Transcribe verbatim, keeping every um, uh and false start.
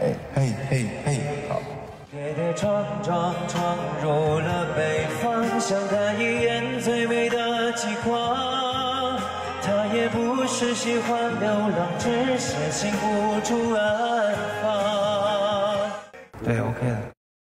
嘿嘿嘿嘿，好。 跌跌撞撞闯入了北方，想看一眼最美的极光。他也不是喜欢流浪，只是心无处安放。 对 ，OK 的。